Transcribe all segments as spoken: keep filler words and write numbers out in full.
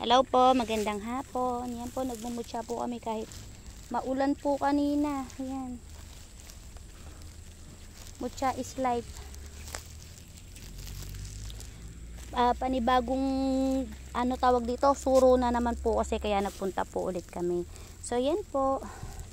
Hello po, magandang hapon. Yan po, nagmumutya po kami kahit maulan po kanina. Yan. Mutya is life. Uh, panibagong ano tawag dito, suro na naman po kasi kaya nagpunta po ulit kami. So yan po.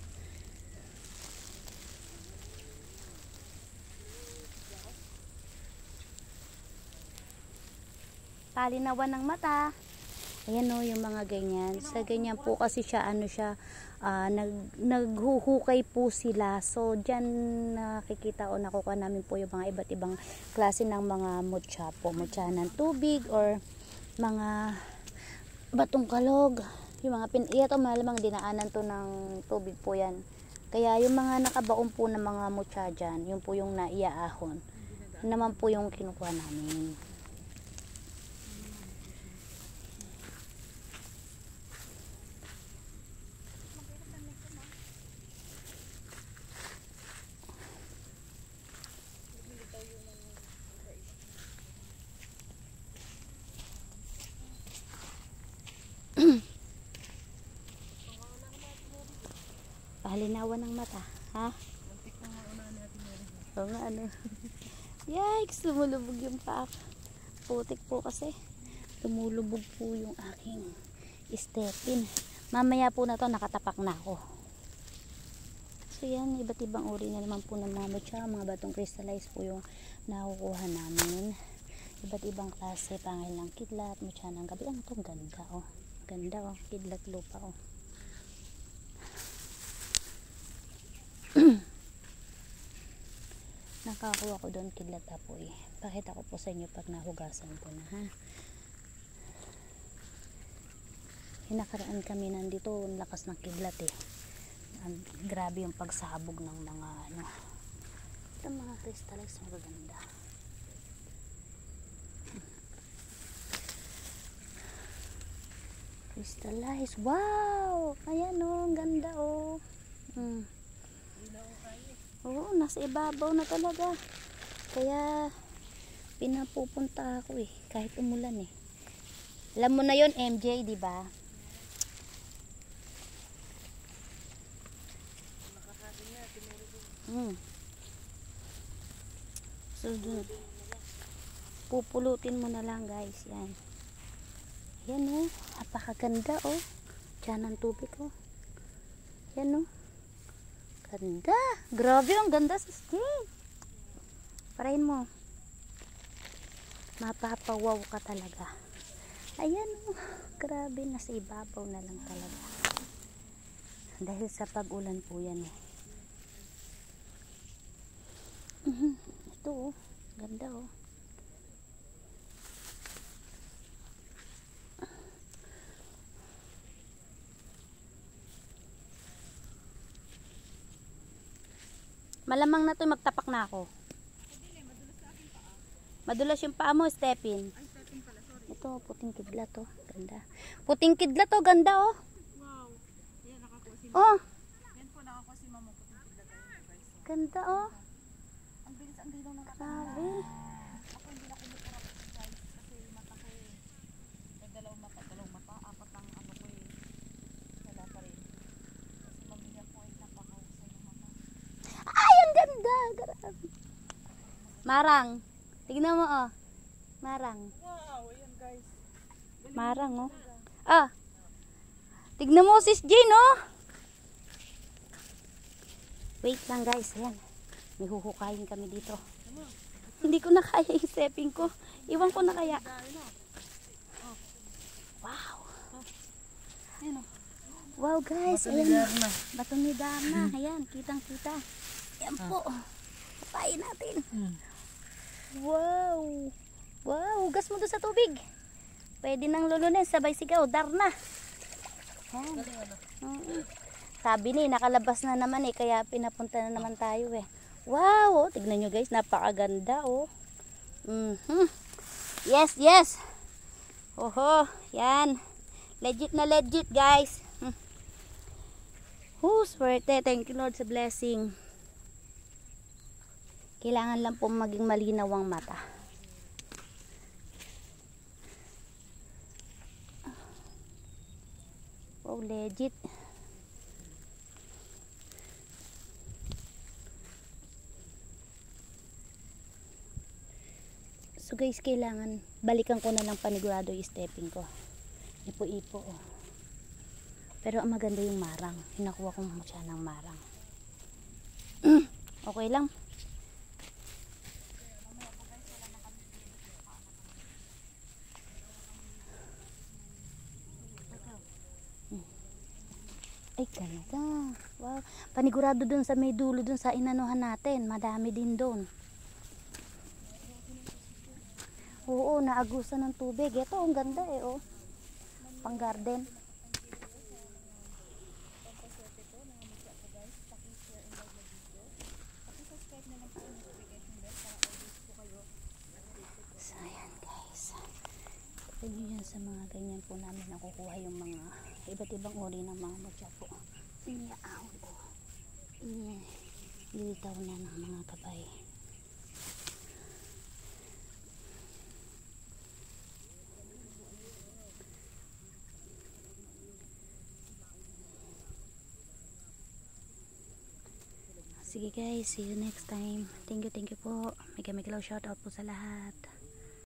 Palinawan ng mata. Ayan o, yung mga ganyan. Sa ganyan po kasi siya, ano siya, uh, nag, naghuhukay po sila. So, dyan nakikita o nakuha namin po yung mga iba't ibang klase ng mga mutya po. Mutya ng tubig or mga batong kalog. Yung mga pin... Ito malamang dinaanan to ng tubig po yan. Kaya yung mga nakabaon po ng mga mutya dyan, yun po yung naiaahon. Yun naman po yung kinukuha namin. Pahalinawan ng mata, ha? Oo nga, ano. Yikes, tumulubog yung paak. Putik po kasi. Tumulubog po yung aking stepin. Mamaya po na to, nakatapak na ako. So yan, iba't ibang uri na naman po ng mga mutya. Mga batong crystallize po yung nakukuha namin. Iba't ibang klase, pangil ng kidlat, mutya ng gabi. Ano to? Ganda, oh. Ganda, oh. Kidlat lupa, oh. Nakakuha ko doon kidlat apoy. Pakita ko po sa inyo pag nahugasan ko na, ha. Hinakaraan kami nandito, ang lakas ng kidlat eh. Ang, grabe yung pagsabog ng mga ano. Ito mga crystallize, magaganda. Crystallize, wow! Ayan oh, ang ganda oh. Hmm. Oo, nasa ibabaw na talaga. Kaya pinapupunta ako eh, kahit umulan eh. Alam mo na yon M J, di ba? Hmm. So, pupulutin mo na lang guys, yan. Yan oh, napakaganda oh. Diyan ang tubig oh. Yan oh. Ganda. Grabe, ang ganda sa skin. Parahin mo. Mapapawaw ka talaga. Ayan oh. Grabe, nasa ibabaw na lang talaga. Dahil sa pag-ulan po yan eh. Uh-huh. Ito oh. Ganda oh. Malamang na to, magtapak na ako. Madulas yung paa mo, Stepin. Ito, puting kidlat to. Ganda. Puting kidlat to, ganda oh. Wow. Yan, nakakuha si Mama. Oh. Yan po, nakakuha si Mama puting kidlat tayo. Ganda oh. Ang bilis, ang dilaw ng grabe. Ako hindi na kumukurap guys. Kasi mata ko eh. May dalawang mata, dalawang mata. Apat ang ano ko eh. Wala pa rin. Kasi mamilya ko ay napakahusay ng mata. Ay, ang ganda. Grabe. Marang. Tignan mo oh. Marang. Wow, ayan guys. Galing Marang oh. Ah. Tignan mo sis Jane oh. Wait lang guys, ayan. May huhukayin kami dito. Hindi ko na kaya yung stepping ko. Iwan ko na kaya. Wow. Wow guys, ayan. Bato ni Darna. Ayan, kitang kita. Ayan po. Papayin natin. Wow. Wow, hugas mo doon sa tubig. Pwede nang lulunin, sabay sigaw, Darna. Ayan. Mm-hmm. Sabi ni, nakalabas na naman eh, kaya pinapunta na naman tayo eh. Wow, oh, tignan nyo guys, napakaganda oh. Mm-hmm. Yes, yes. Oho, yan. Legit na legit guys. Hmm. Oh, swerte. Thank you Lord sa blessing. Kailangan lang po maging malinaw ang mata. Oh, legit. So guys, kailangan balikan ko na lang panigurado yung stepping ko. Ipo-ipo. Oh. Pero ang maganda yung marang. Hinakuha ko siya ng marang. Okay lang. Ay, ganda. Wow. Panigurado dun sa may dulo dun sa inanuhan natin. Madami din dun. Oo, naagusan ng tubig. Ito, ang ganda eh, oh. Pang garden. So, ayan guys. Ito nyo yan sa mga ganyan po namin nakukuha yung mga iba't ibang uri ng mga mutya po. Iniyaahon ko. Inilitaw na ng mga gabay. Sige guys, see you next time. Thank you, thank you po. Mega mega love shoutout po sa lahat.